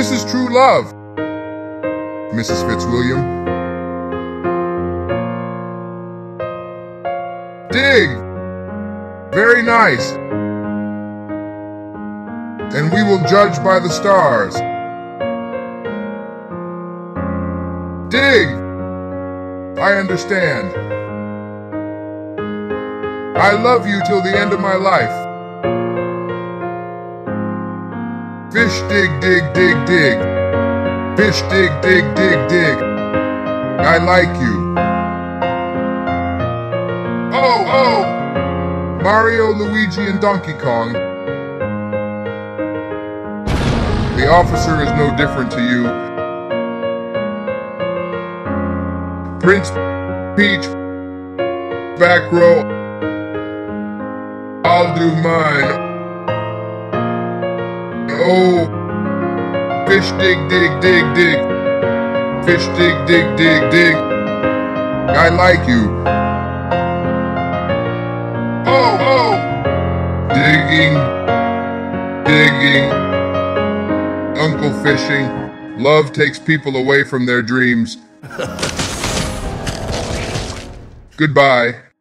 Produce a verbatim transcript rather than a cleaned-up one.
This is true love, Missus Fitzwilliam. Dig! Very nice. And we will judge by the stars. Dig! I understand. I love you till the end of my life. Fish dig, dig, dig, dig. Fish dig, dig, dig, dig. I like you. Oh, oh! Mario, Luigi, and Donkey Kong. The officer is no different to you. Prince, Peach, back row. I'll do mine. Oh, fish dig, dig, dig, dig. Fish dig, dig, dig, dig. I like you. Oh, oh. Digging, digging. Uncle Fishing. Love takes people away from their dreams. Goodbye.